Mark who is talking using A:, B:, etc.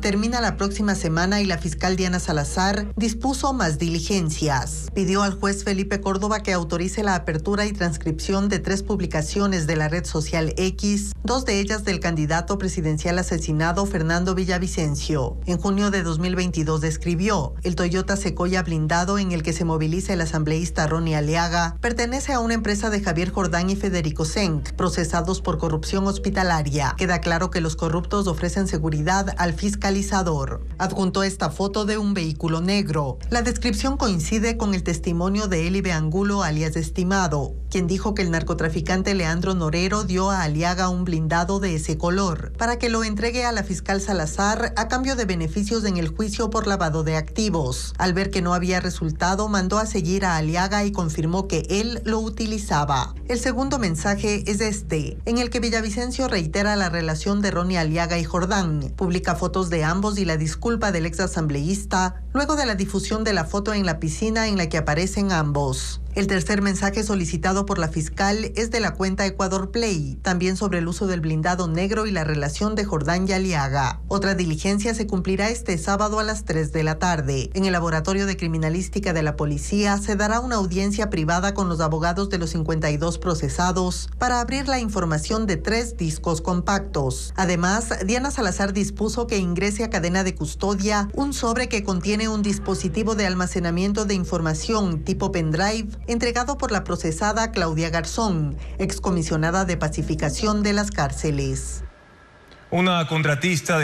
A: termina la próxima semana y la fiscal Diana Salazar dispuso más diligencias. Pidió al juez Felipe Córdoba que autorice la apertura y transcripción de 3 publicaciones de la red social X, 2 de ellas del candidato presidencial asesinado Fernando Villavicencio. En junio de 2022 escribió: el Toyota Sequoia blindado en el que se moviliza el asambleísta Ronnie Aliaga pertenece a una empresa de Javier Jordán y Federico Senk, procesados por corrupción hospitalaria. Queda claro que los corruptos ofrecen seguridad al fiscalizador. Adjuntó esta foto de un vehículo negro. La descripción coincide con el testimonio de Elibe Angulo, alias Estimado, quien dijo que el narcotraficante Leandro Norero dio a Aliaga un blindado de ese color para que lo entregue a la fiscal Salazar a cambio de beneficios en el juicio por lavado de activos. Al ver que no había resultado, mandó a seguir a Aliaga y confirmó que él lo utilizaba. El segundo mensaje es este, en el que Villavicencio reitera la relación de Ronnie Aliaga y Jordán. Publica fotos de ambos y la disculpa del ex asambleísta luego de la difusión de la foto en la piscina en la que aparecen ambos. El tercer mensaje solicitado por la fiscal es de la cuenta Ecuador Play, también sobre el uso del blindado negro y la relación de Jordán y Aliaga. Otra diligencia se cumplirá este sábado a las 3 de la tarde. En el Laboratorio de Criminalística de la Policía se dará una audiencia privada con los abogados de los 52 procesados para abrir la información de 3 discos compactos. Además, Diana Salazar dispuso que ingrese a cadena de custodia un sobre que contiene un dispositivo de almacenamiento de información tipo pendrive entregado por la procesada Claudia Garzón, excomisionada de pacificación de las cárceles.
B: Una contratista